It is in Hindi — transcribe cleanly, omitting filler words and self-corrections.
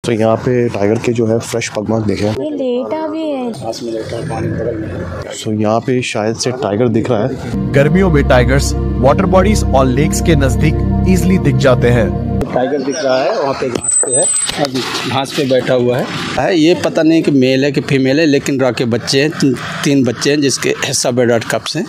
तो यहाँ पे टाइगर के जो है फ्रेश पगमार्क देखे हैं। ये लेटा भी है। घास में लेटा है, पानी बगल में। तो यहाँ पे शायद से टाइगर दिख रहा है। गर्मियों में टाइगर्स वाटर बॉडीज और लेक्स के नजदीक इजीली दिख जाते हैं। टाइगर दिख रहा है, वहाँ पे घास पे है, अभी घास पे बैठा हुआ है। ये पता नहीं कि मेल है कि फीमेल है, लेकिन रॉ के बच्चे हैं, 3 बच्चे हैं जिसके सब एडल्ट कप्स हैं।